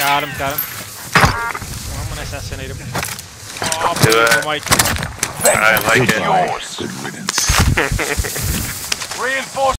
Got him. Oh, I'm gonna assassinate him. Oh, Do it. Mike. I like it. Good riddance. Reinforce.